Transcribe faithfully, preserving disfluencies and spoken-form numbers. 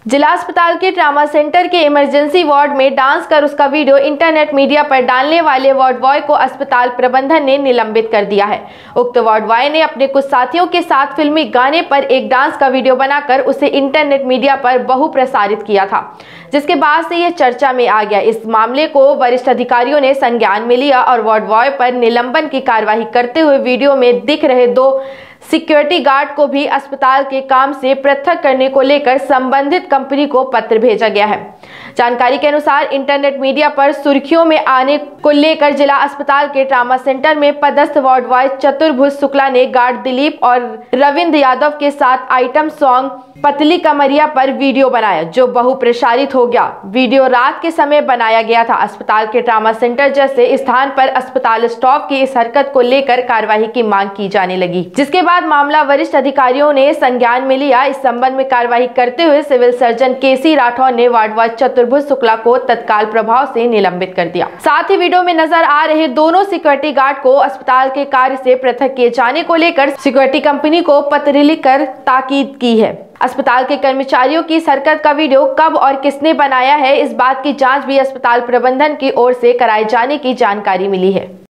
जिला अस्पताल के ट्रामा सेंटर के इमरजेंसी वार्ड में डांस कर उसका वीडियो इंटरनेट मीडिया पर डालने वाले वार्ड बॉय को अस्पताल प्रबंधन ने निलंबित कर दिया है। उक्त वार्ड बॉय ने अपने कुछ साथियों के साथ फिल्मी गाने पर एक डांस का वीडियो बनाकर उसे इंटरनेट मीडिया पर बहु प्रसारित किया था, जिसके बाद से यह चर्चा में आ गया। इस मामले को वरिष्ठ अधिकारियों ने संज्ञान में लिया और वार्ड बॉय पर निलंबन की कार्यवाही करते हुए वीडियो में दिख रहे दो सिक्योरिटी गार्ड को भी अस्पताल के काम से पृथक करने को लेकर संबंधित कंपनी को पत्र भेजा गया है। जानकारी के अनुसार इंटरनेट मीडिया पर सुर्खियों में आने को लेकर जिला अस्पताल के ट्रामा सेंटर में पदस्थ वार्ड बॉय चतुर्भुज शुक्ला ने गार्ड दिलीप और रविंद्र यादव के साथ आइटम सॉन्ग पतली कमरिया पर वीडियो बनाया, जो बहु प्रसारित हो गया। वीडियो रात के समय बनाया गया था। अस्पताल के ट्रामा सेंटर जैसे स्थान पर अस्पताल स्टाफ की इस हरकत को लेकर कार्यवाही की मांग की जाने लगी, जिसके बाद मामला वरिष्ठ अधिकारियों ने संज्ञान में लिया। इस संबंध में कार्यवाही करते हुए सिविल सर्जन केसी राठौर ने वार्ड बॉय चतुर्भुज शुक्ला को तत्काल प्रभाव से निलंबित कर दिया। साथ ही वीडियो में नजर आ रहे दोनों सिक्योरिटी गार्ड को अस्पताल के कार्य से पृथक किए जाने को लेकर सिक्योरिटी कंपनी को पत्र लिखकर ताकीद की है। अस्पताल के कर्मचारियों की इस हरकत का वीडियो कब और किसने बनाया है, इस बात की जांच भी अस्पताल प्रबंधन की ओर से कराए जाने की जानकारी मिली है।